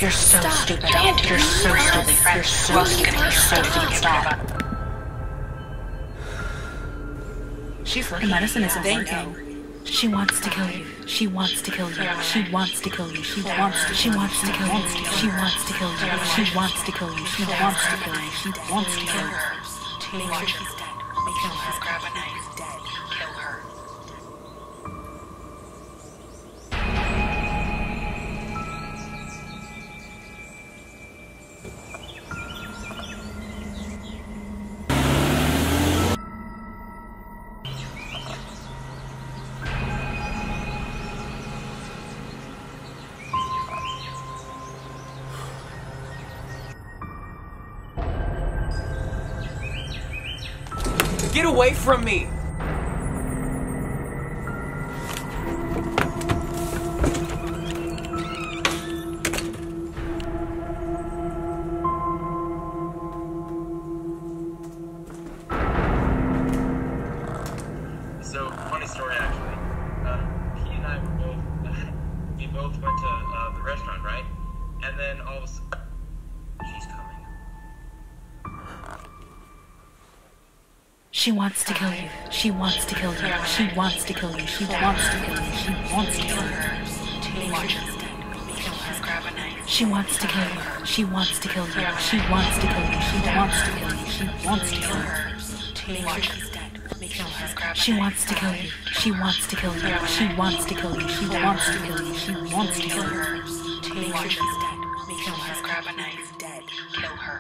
You're so stupid. You're so stupid. You're so stupid. Stop. She's looking. The medicine isn't working. She wants to kill you. She wants to kill you. She wants to kill you. She wants to kill you. She wants to kill you. She wants to kill you. She wants to kill you. She wants to kill you. Make sure she's dead. Make sure she's grab a knife. Dead. Kill her. Get away from me! So, funny story actually. He and I were both, we both went to the restaurant, right? And then all of a sudden, she's coming. She wants to kill you. She wants to kill you. She wants to kill you. She wants to kill you. She wants to kill you. She wants to kill you. She wants to kill you. She wants to kill you. She wants to kill you. She wants to kill you. She wants to kill you. She wants to kill you. She wants to kill you. She wants to kill you. She wants to kill you. Make sure she's dead. Make sure she's grab a knife. Dead. Kill her.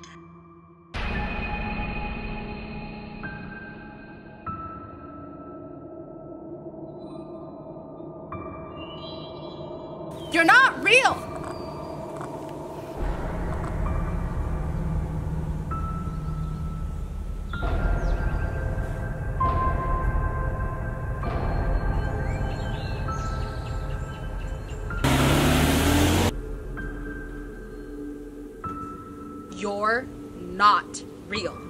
You're not real! You're not real.